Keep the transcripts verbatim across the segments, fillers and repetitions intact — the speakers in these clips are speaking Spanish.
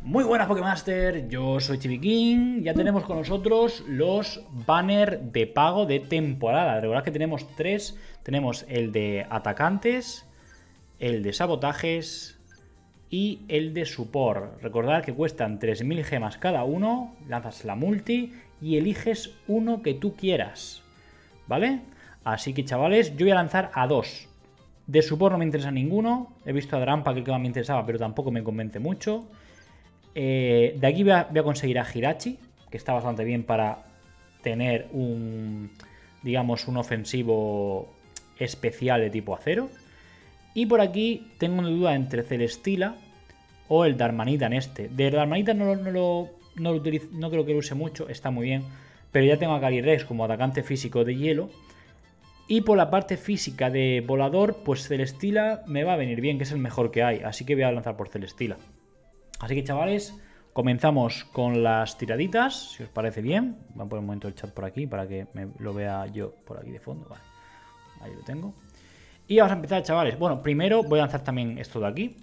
Muy buenas Pokémaster, yo soy Chibiking. Ya tenemos con nosotros los banners de pago de temporada. Recordad que tenemos tres. Tenemos el de atacantes, el de sabotajes y el de support. Recordad que cuestan tres mil gemas cada uno. Lanzas la multi y eliges uno que tú quieras, ¿vale? Así que chavales, yo voy a lanzar a dos. De support no me interesa ninguno. He visto a Drampa, que el que más me interesaba, pero tampoco me convence mucho. Eh, de aquí voy a, voy a conseguir a Hirachi, que está bastante bien para tener un, digamos, un ofensivo especial de tipo acero. Y por aquí tengo una duda entre Celesteela o el Darmanita en este. De Darmanita no, no, lo, no, lo utilizo, no creo que lo use mucho, está muy bien. Pero ya tengo a Calyrex como atacante físico de hielo. Y por la parte física de volador, pues Celesteela me va a venir bien, que es el mejor que hay. Así que voy a lanzar por Celesteela. Así que chavales, comenzamos con las tiraditas, si os parece bien. Voy a poner un momento el chat por aquí para que me lo vea yo por aquí de fondo. Vale, ahí lo tengo. Y vamos a empezar, chavales. Bueno, primero voy a lanzar también esto de aquí.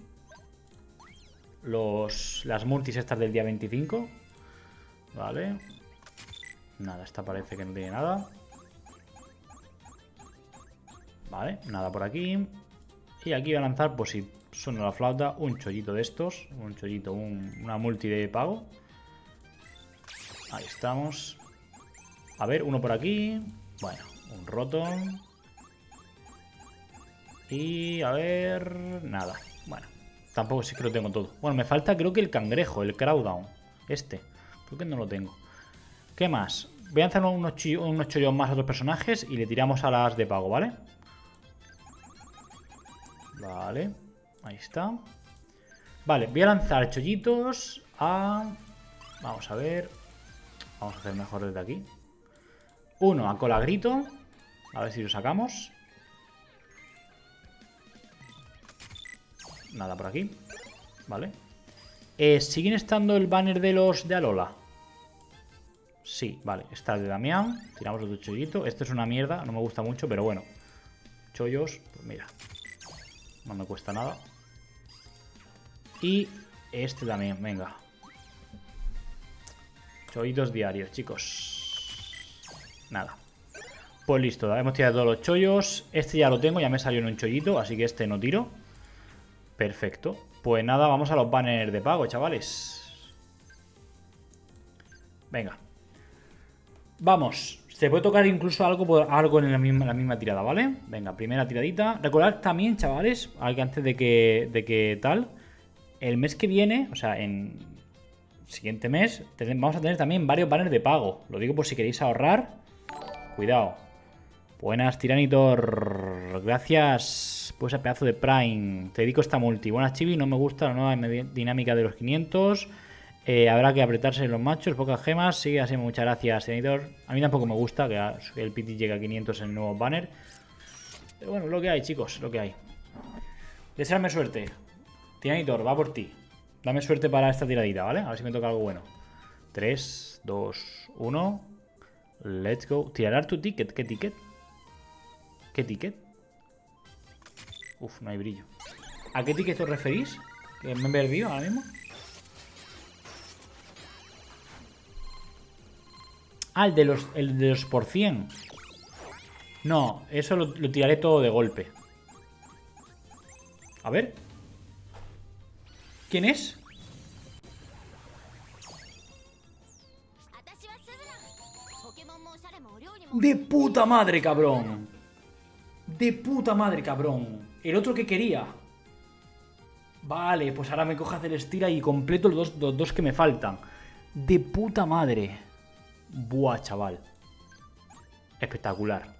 Los, las multis estas del día veinticinco. Vale. Nada, esta parece que no tiene nada. Vale, nada por aquí. Y aquí voy a lanzar, pues si suena la flauta, un chollito de estos. Un chollito, un, una multi de pago. Ahí estamos. A ver, uno por aquí. Bueno, un Rotom. Y a ver... Nada. Bueno, tampoco sí que lo tengo todo. Bueno, me falta creo que el cangrejo, el Crowdown. Este. Creo que no lo tengo. ¿Qué más? Voy a lanzar unos, unos chollos más a otros personajes y le tiramos a las de pago, ¿vale? Vale, ahí está. Vale, voy a lanzar chollitos a... Vamos a ver. Vamos a hacer mejor desde aquí. Uno a Colagrito. A ver si lo sacamos. Nada por aquí. Vale. Eh, ¿Siguen estando el banner de los de Alola? Sí, vale, está el de Damián. Tiramos otro chollito. Esto es una mierda, no me gusta mucho, pero bueno. Chollos, pues mira. No me cuesta nada. Y este también, venga. Chollitos diarios, chicos. Nada. Pues listo, hemos tirado todos los chollos. Este ya lo tengo, ya me salió en un chollito, así que este no tiro. Perfecto. Pues nada, vamos a los banners de pago, chavales. Venga. Vamos. Se puede tocar incluso algo por algo en la misma, la misma tirada, ¿vale? Venga, primera tiradita. Recordad también, chavales, que antes de que, de que tal, el mes que viene, o sea, en el siguiente mes, vamos a tener también varios banners de pago. Lo digo por si queréis ahorrar. Cuidado. Buenas, Tiranitor. Gracias por ese pedazo de Prime. Te dedico esta multi. Buenas, Chibi. No me gusta la nueva dinámica de los quinientos. Eh, habrá que apretarse los machos, pocas gemas. Sigue así, muchas gracias, Senator. A mí tampoco me gusta que el Pity llegue a quinientos en el nuevo banner. Pero bueno, lo que hay, chicos, lo que hay. Desearme suerte. Senator, va por ti. Dame suerte para esta tiradita, ¿vale? A ver si me toca algo bueno. tres, dos, uno. Let's go. Tirar tu ticket. ¿Qué ticket? ¿Qué ticket? Uf, no hay brillo. ¿A qué ticket os referís? ¿Que me he perdido ahora mismo? Ah, el de los, el de los por cien. No, eso lo, lo tiraré todo de golpe. A ver. ¿Quién es? De puta madre, cabrón. De puta madre, cabrón. El otro que quería. Vale, pues ahora me coge Celesteela y completo los dos, los dos que me faltan. De puta madre. Buah, chaval. Espectacular.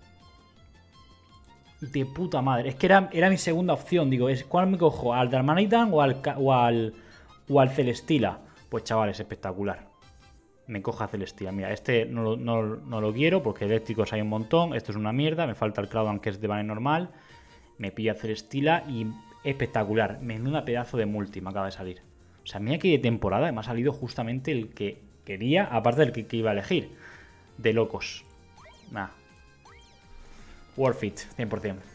De puta madre. Es que era, era mi segunda opción. Digo, ¿cuál me cojo? ¿Al Darmanitan o al, o al, o al Celesteela? Pues chaval, es espectacular. Me coja Celesteela. Mira, este no, no, no lo quiero porque eléctricos hay un montón. Esto es una mierda. Me falta el Crowdown, que es de banner normal. Me pilla Celesteela y espectacular. Menuda pedazo de multi me acaba de salir. O sea, mira que de temporada me ha salido justamente el que quería, aparte del que, que iba a elegir. De locos. Nah. Worth it, cien por cien.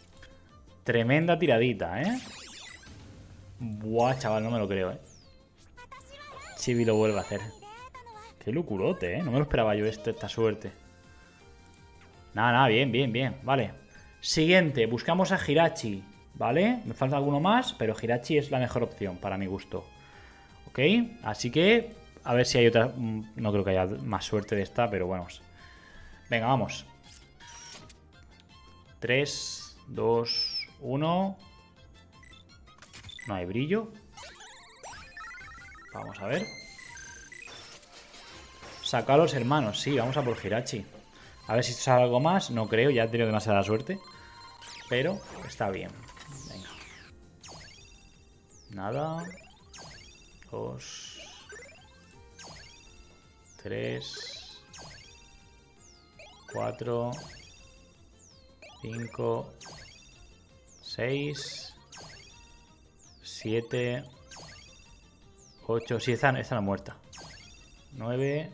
Tremenda tiradita, ¿eh? Buah, chaval, no me lo creo, ¿eh? Chibi lo vuelve a hacer. Qué locurote, ¿eh? No me lo esperaba yo esto, esta suerte. Nada, nada, bien, bien, bien. Vale. Siguiente, buscamos a Hirachi. ¿Vale? Me falta alguno más, pero Hirachi es la mejor opción para mi gusto. Ok, así que a ver si hay otra. No creo que haya más suerte de esta, pero bueno. Venga, vamos. tres, dos, uno. No hay brillo. Vamos a ver. Saca a los hermanos, sí, vamos a por Hirachi. A ver si sale algo más. No creo, ya he tenido demasiada suerte. Pero está bien. Venga. Nada. Dos. Tres. Cuatro. Cinco. Seis. Siete. Ocho. Sí, esta, esta no muerta. Nueve.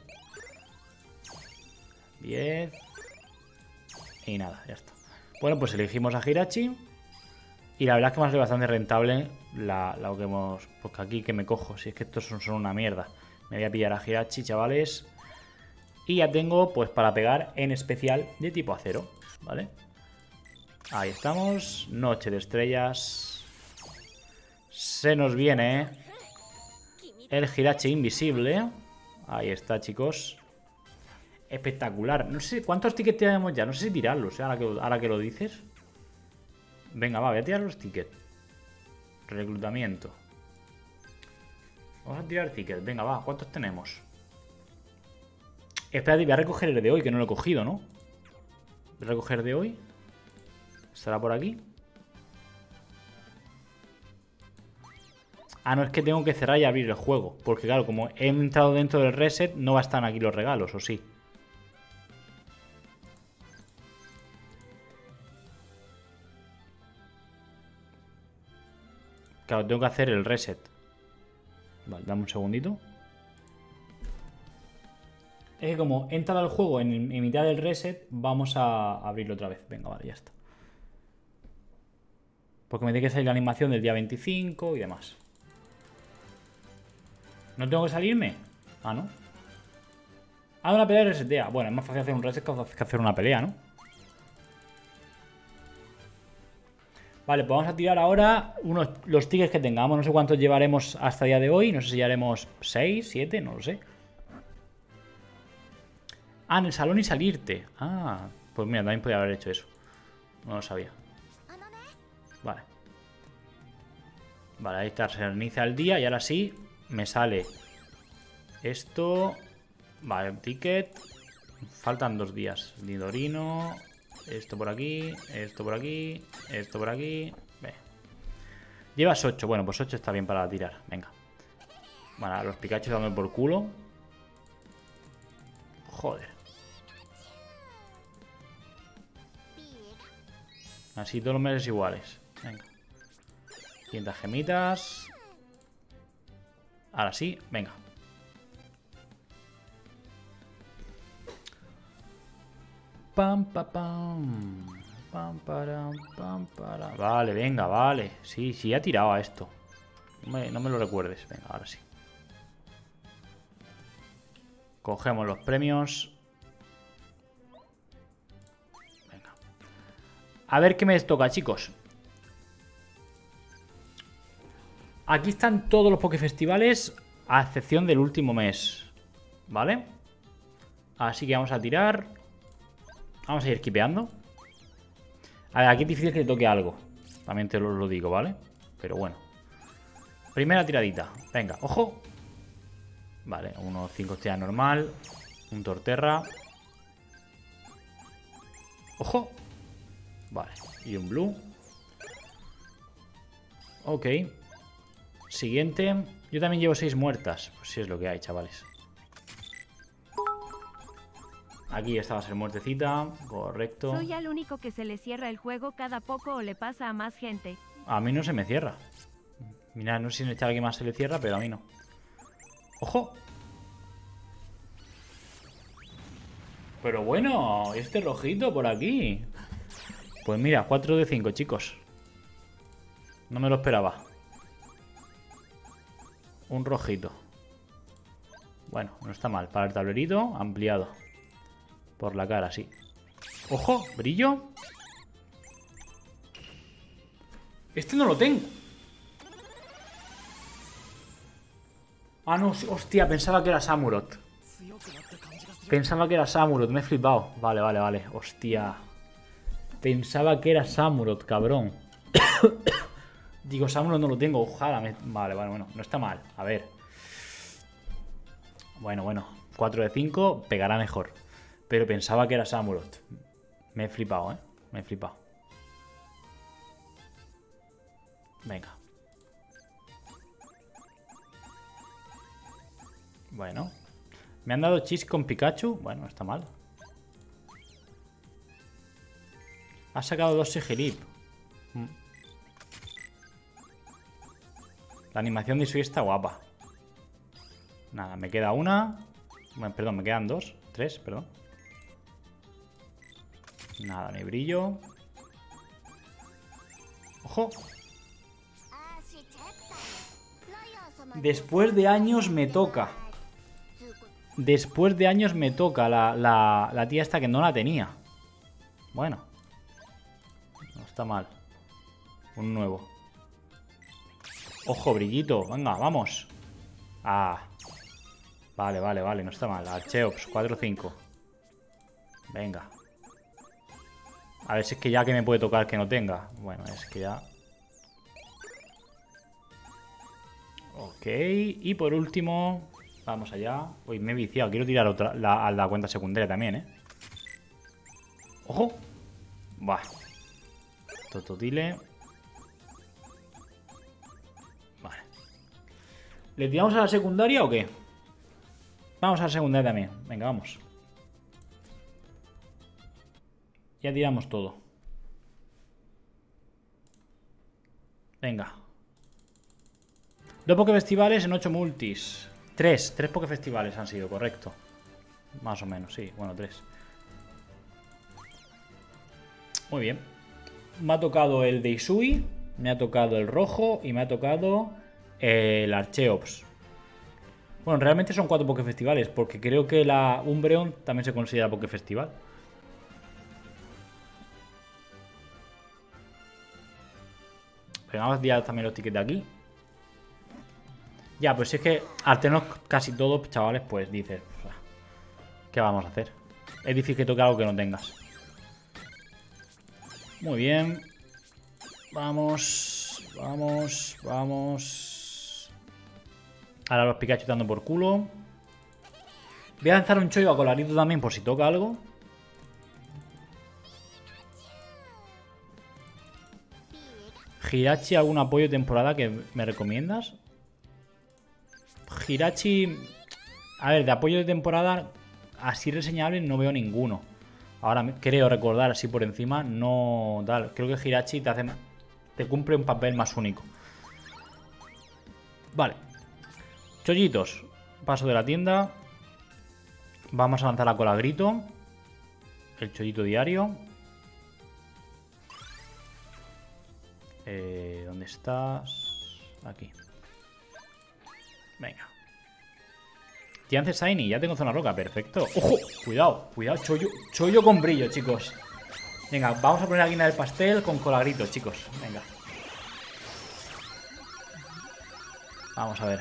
Diez. Y nada, ya está. Bueno, pues elegimos a Hirachi. Y la verdad es que me ha sido bastante rentable la, lo que hemos... Porque aquí que me cojo, si es que estos son, son una mierda. Me voy a pillar a Hirachi, chavales. Y ya tengo, pues, para pegar en especial de tipo acero, ¿vale? Ahí estamos. Noche de estrellas. Se nos viene el Hirachi invisible. Ahí está, chicos. Espectacular. No sé cuántos tickets tenemos ya. No sé si tirarlos, ¿eh? ahora, que, ahora que lo dices. Venga, va, voy a tirar los tickets. Reclutamiento. Vamos a tirar tickets. Venga, va, ¿cuántos tenemos? Espérate, voy a recoger el de hoy, que no lo he cogido, ¿no? Voy a recoger de hoy. ¿Estará por aquí? Ah, no, es que tengo que cerrar y abrir el juego. Porque claro, como he entrado dentro del reset, no va a estar aquí los regalos, ¿o sí? Claro, tengo que hacer el reset. Vale, dame un segundito. Es que como he entrado al juego en, en mitad del reset, vamos a abrirlo otra vez. Venga, vale, ya está. Porque me tiene que salir la animación del día veinticinco y demás. ¿No tengo que salirme? Ah, ¿no? Ah, una pelea de resetea. Bueno, es más fácil hacer un reset que hacer una pelea, ¿no? Vale, pues vamos a tirar ahora unos, los tickets que tengamos. No sé cuántos llevaremos hasta el día de hoy. No sé si llevaremos seis, siete, no lo sé. Ah, en el salón y salirte. Ah, pues mira, también podría haber hecho eso. No lo sabía. Vale. Vale, ahí está, se reinicia el día y ahora sí me sale esto. Vale, ticket. Faltan dos días. Nidorino. Esto por aquí, esto por aquí, esto por aquí. Ve. Llevas ocho. Bueno, pues ocho está bien para tirar. Venga. Vale, los Pikachu dando por culo. Joder. Así todos los meses iguales. Venga. quinientas gemitas. Ahora sí, venga. Pam, pam, pam. Pam, para, pam, para. Vale, venga, vale. Sí, sí, ha tirado a esto. No me, no me lo recuerdes. Venga, ahora sí. Cogemos los premios. Venga. A ver qué me toca, chicos. Aquí están todos los Pokefestivales, a excepción del último mes. ¿Vale? Así que vamos a tirar. Vamos a ir skipeando. A ver, aquí es difícil que le toque algo. También te lo, lo digo, ¿vale? Pero bueno. Primera tiradita. Venga, ojo. Vale, uno cinco estrellas normal. Un Torterra. Ojo. Vale, y un Blue. Ok. Siguiente. Yo también llevo seis muertas. Pues sí es lo que hay, chavales. Aquí esta va a ser muertecita. Correcto. Soy el único que se le cierra el juego cada poco o le pasa a más gente. A mí no se me cierra. Mira, no sé si en el chat alguien más se le cierra, pero a mí no. ¡Ojo! Pero bueno, este rojito por aquí. Pues mira, cuatro de cinco, chicos. No me lo esperaba. Un rojito. Bueno, no está mal. Para el tablerito, ampliado. Por la cara, sí. ¡Ojo! ¿Brillo? Este no lo tengo. Ah, no, hostia, pensaba que era Samurott. Pensaba que era Samurott, me he flipado. Vale, vale, vale. Hostia. Pensaba que era Samurott, cabrón. Digo, Samurott no lo tengo. Ojalá me... Vale, vale, bueno. No está mal. A ver. Bueno, bueno. cuatro de cinco pegará mejor. Pero pensaba que era Samurott. Me he flipado, ¿eh? Me he flipado. Venga. Bueno. Me han dado chis con Pikachu. Bueno, no está mal. Ha sacado dos Sigilip. Mm. La animación de Isui está guapa. Nada, me queda una. Bueno, perdón, me quedan dos. Tres, perdón. Nada, ni brillo. ¡Ojo! Después de años me toca. Después de años me toca la, la, la tía esta que no la tenía. Bueno. No está mal. Un nuevo. Ojo, brillito. Venga, vamos. Ah. Vale, vale, vale. No está mal. Archeops, cuatro cinco. Venga. A ver si es que ya que me puede tocar que no tenga. Bueno, es que ya... Ok. Y por último... Vamos allá. Uy, me he viciado. Quiero tirar otra, la, a la cuenta secundaria también, ¿eh? ¡Ojo! Buah. Tototile. Vale. ¿Le tiramos a la secundaria o qué? Vamos a la secundaria también. Venga, vamos. Ya tiramos todo. Venga. Dos Pokefestivales en ocho multis. Tres. Tres Pokefestivales han sido, correcto. Más o menos, sí. Bueno, tres. Muy bien. Me ha tocado el de Isui. Me ha tocado el rojo. Y me ha tocado el Archeops. Bueno, realmente son cuatro Pokefestivales. Porque creo que la Umbreon también se considera Pokefestival. Pero vamos a tirar también los tickets de aquí. Ya, pues si es que al tener casi todos, chavales, pues dices, ¿qué vamos a hacer? Es difícil que toque algo que no tengas. Muy bien. Vamos, vamos, vamos. Ahora los Pikachu dando por culo. Voy a lanzar un chollo a Colarito también por si toca algo. Hirachi, ¿algún apoyo de temporada que me recomiendas? Hirachi... A ver, de apoyo de temporada así reseñable no veo ninguno. Ahora creo recordar así por encima, no tal. Creo que Hirachi te hace... te cumple un papel más único. Vale. Chollitos. Paso de la tienda. Vamos a lanzar a Colagrito. El chollito diario. Eh, ¿Dónde estás? Aquí. Venga. Tiance Shiny, ya tengo zona roca, perfecto. ¡Ojo! Cuidado, cuidado, chollo, chollo con brillo, chicos. Venga, vamos a poner la guinda del pastel con Colagrito, chicos. Venga. Vamos a ver.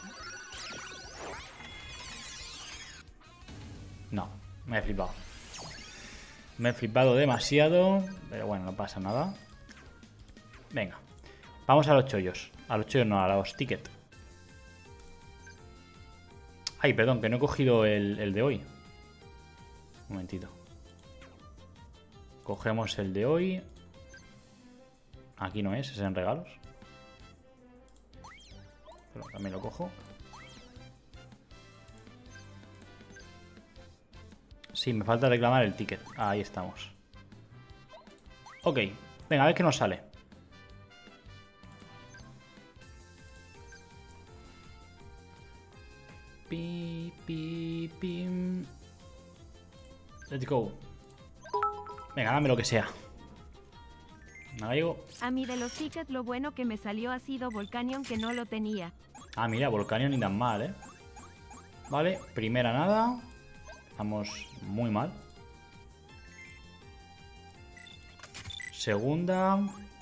No, me he flipado. Me he flipado demasiado. Pero bueno, no pasa nada. Venga. Vamos a los chollos. A los chollos no, a los tickets. Ay, perdón, que no he cogido el, el de hoy. Un momentito. Cogemos el de hoy. Aquí no es, es en regalos. Pero también lo cojo. Sí, me falta reclamar el ticket. Ahí estamos. Ok, venga, a ver qué nos sale. Pi, pi, pim. Let's go. Venga, dame lo que sea. Navego. A mí de los tickets lo bueno que me salió ha sido Volcanion, que no lo tenía. Ah, mira, Volcanion ni tan mal, ¿eh? Vale, primera nada. Estamos muy mal. Segunda.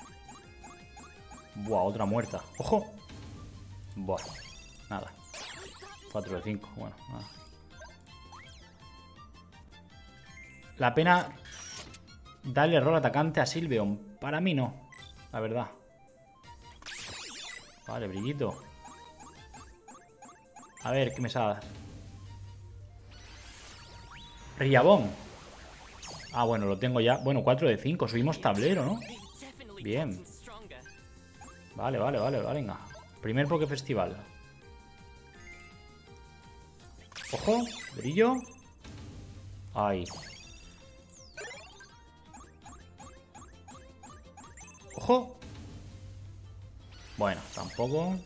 Buah, otra muerta. ¡Ojo! Buah, nada. cuatro de cinco, bueno, nada. La pena darle error atacante a Sylveon. Para mí no, la verdad. Vale, brillito. A ver, ¿qué me sale? Riabón. Ah, bueno, lo tengo ya. Bueno, cuatro de cinco. Subimos tablero, ¿no? Bien. Vale, vale, vale, vale, venga. Primer Poké Festival. Ojo, brillo. Ahí. Ojo. Bueno, tampoco.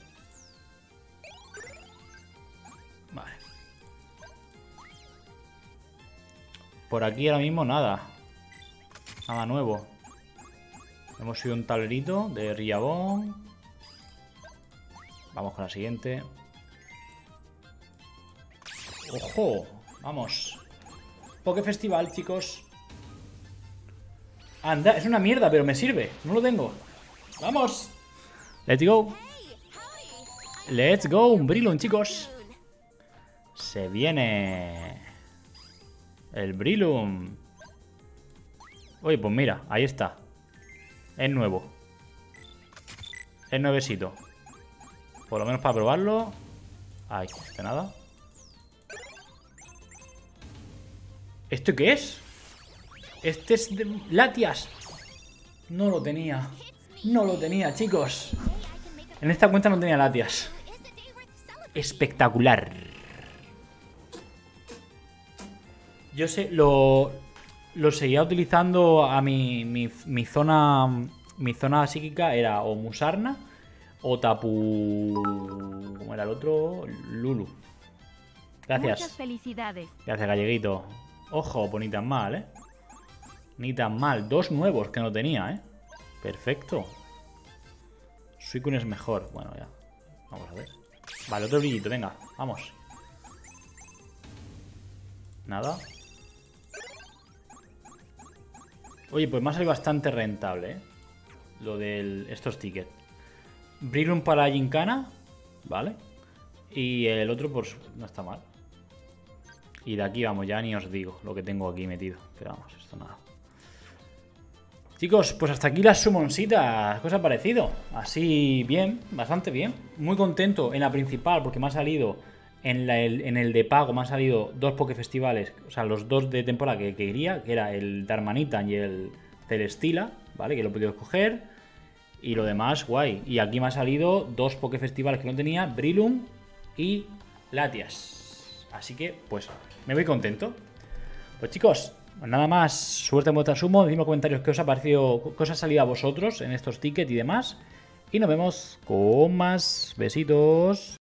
Vale. Por aquí ahora mismo nada. Nada nuevo. Hemos subido un tablerito de Riabón. Vamos con la siguiente. ¡Ojo! Vamos. Poké Festival, chicos. Anda, es una mierda, pero me sirve. No lo tengo. ¡Vamos! Let's go. Let's go. Un Breloom, chicos. Se viene el Breloom. Oye, pues mira, ahí está. Es nuevo. Es nuevecito. Por lo menos para probarlo. Ay, de nada. ¿Esto qué es? Este es de Latias. No lo tenía. No lo tenía, chicos. En esta cuenta no tenía Latias. Espectacular. Yo sé, lo, lo seguía utilizando a mi, mi, mi zona. Mi zona psíquica era o Musarna o Tapu. ¿Cómo era el otro? Lulu. Gracias. Muchas felicidades. Gracias, galleguito. Ojo, pues ni tan mal, ¿eh? Ni tan mal. Dos nuevos que no tenía, ¿eh? Perfecto. Suicune es mejor. Bueno, ya. Vamos a ver. Vale, otro brillito, venga. Vamos. Nada. Oye, pues me ha salido bastante rentable, ¿eh? Lo de estos tickets. Breloom para la Gincana. Vale. Y el otro, pues, no está mal. Y de aquí, vamos, ya ni os digo lo que tengo aquí metido. Pero vamos, esto nada. Chicos, pues hasta aquí las sumonsitas. Cosa parecido. Así bien, bastante bien. Muy contento en la principal porque me ha salido, en, la, el, en el de pago me han salido dos Pokéfestivales. O sea, los dos de temporada que, que quería, que era el Darmanitan y el Celestila, ¿vale? Que lo he podido escoger. Y lo demás, guay. Y aquí me ha salido dos Pokéfestivales que no tenía, Breloom y Latias. Así que, pues, me voy contento. Pues chicos, nada más, suerte en vuestra sumo. Decidme en los comentarios qué os ha parecido, qué os ha salido a vosotros en estos tickets y demás. Y nos vemos con más besitos.